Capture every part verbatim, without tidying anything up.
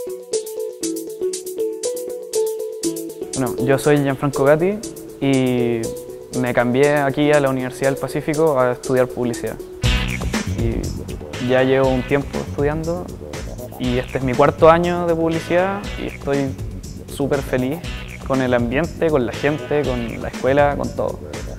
Bueno, yo soy Gianfranco Gatti y me cambié aquí a la Universidad del Pacífico a estudiar publicidad. Y ya llevo un tiempo estudiando y este es mi cuarto año de publicidad y estoy súper feliz con el ambiente, con la gente, con la escuela, con todo.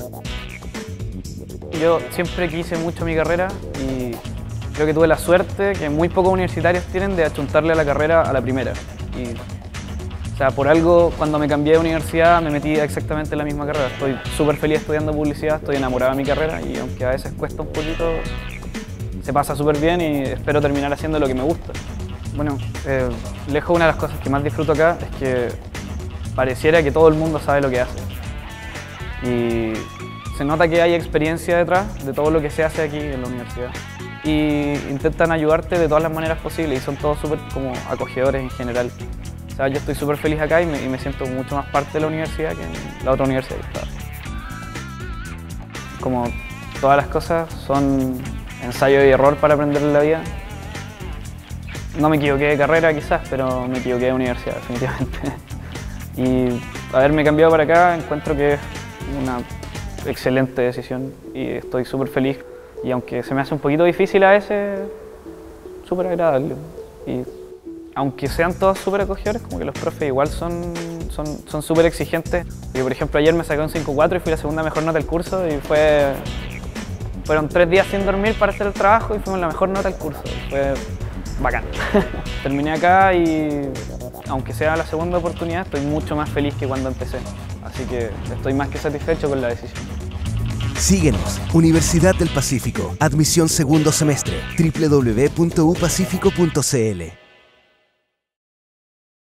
Yo siempre quise mucho mi carrera y creo que tuve la suerte que muy pocos universitarios tienen de achuntarle a la carrera a la primera. Y, o sea, por algo, cuando me cambié de universidad me metí exactamente en la misma carrera. Estoy súper feliz estudiando publicidad, estoy enamorado de mi carrera y aunque a veces cuesta un poquito, se pasa súper bien y espero terminar haciendo lo que me gusta. Bueno, eh, lejos una de las cosas que más disfruto acá es que pareciera que todo el mundo sabe lo que hace. Y se nota que hay experiencia detrás de todo lo que se hace aquí en la universidad. Y intentan ayudarte de todas las maneras posibles y son todos súper como acogedores en general. O sea, yo estoy súper feliz acá y me, y me siento mucho más parte de la universidad que en la otra universidad que estaba. Como todas las cosas son ensayo y error para aprender en la vida. No me equivoqué de carrera quizás, pero me equivoqué de universidad definitivamente. Y haberme cambiado para acá encuentro que es una excelente decisión y estoy súper feliz. Y aunque se me hace un poquito difícil a veces, súper agradable. Y aunque sean todos súper acogedores, como que los profes igual son son son súper exigentes. Yo, por ejemplo, ayer me saqué un cinco cuatro y fui la segunda mejor nota del curso y fue, fueron tres días sin dormir para hacer el trabajo y fuimos la mejor nota del curso. Fue bacán. Terminé acá y aunque sea la segunda oportunidad, estoy mucho más feliz que cuando empecé. Así que estoy más que satisfecho con la decisión. Síguenos, Universidad del Pacífico, admisión segundo semestre, doble u doble u doble u punto u pacífico punto c l.